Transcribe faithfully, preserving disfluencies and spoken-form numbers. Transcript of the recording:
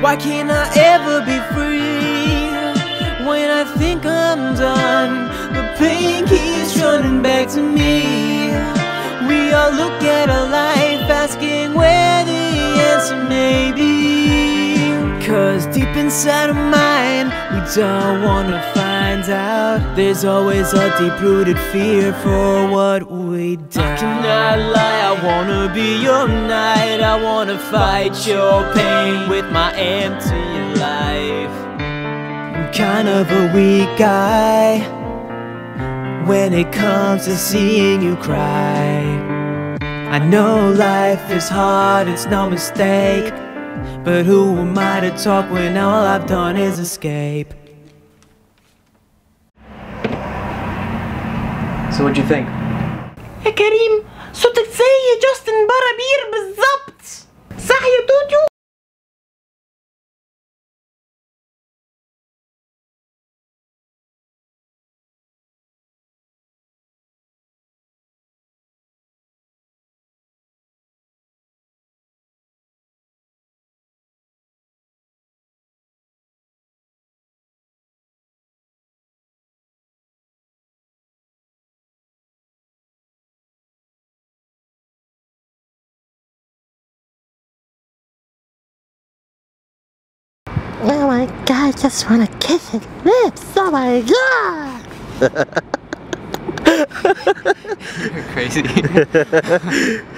Why can't I ever be free? When I think I'm done, the pain keeps running back to me. We all look at our life asking where the answer may be. Cause deep inside our mind, we don't wanna find out. There's always a deep-rooted fear for what we done. I cannot lie, I wanna be your knight. I wanna fight your pain with my empty life. I'm kind of a weak guy when it comes to seeing you cry. I know life is hard, it's no mistake, but who am I to talk when all I've done is escape? So what'd you think? يا كريم صوتك زي جاستن برابير بالظبط. صح يا توتو؟ Oh my god, I just wanna kiss his lips. Oh my god! You're crazy.